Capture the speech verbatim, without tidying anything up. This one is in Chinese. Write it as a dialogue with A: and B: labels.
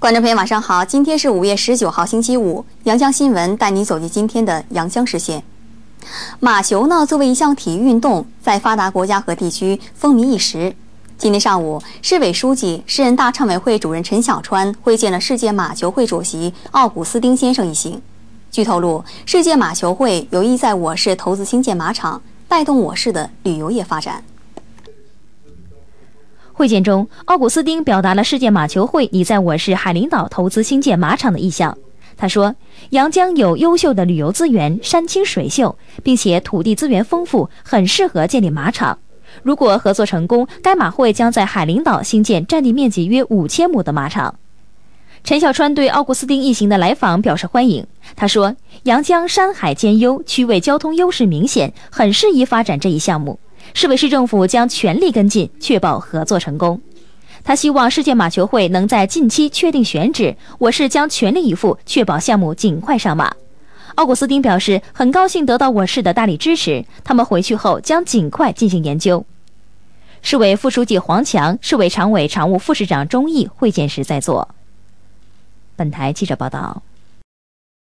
A: 观众朋友，晚上好！今天是五月十九号，星期五。阳江新闻带你走进今天的阳江市县。马球呢，作为一项体育运动，在发达国家和地区风靡一时。今天上午，市委书记、市人大常委会主任陈小川会见了世界马球会主席奥古斯丁先生一行。据透露，世界马球会有意在我市投资兴建马场，带动我市的旅游业发展。
B: 会见中，奥古斯丁表达了世界马球会拟在我市海陵岛投资兴建马场的意向。他说，阳江有优秀的旅游资源，山清水秀，并且土地资源丰富，很适合建立马场。如果合作成功，该马会将在海陵岛兴建占地面积约五千亩的马场。陈小川对奥古斯丁一行的来访表示欢迎。他说，阳江山海兼优，区位交通优势明显，很适宜发展这一项目。市委市政府将全力跟进，确保合作成功。他希望世界马球会能在近期确定选址，我市将全力以赴，确保项目尽快上马。奥古斯丁表示，很高兴得到我市的大力支持，他们回去后将尽快进行研究。市委副书记黄强、市委常委常务副市长钟毅会见时在座。本台记者报道。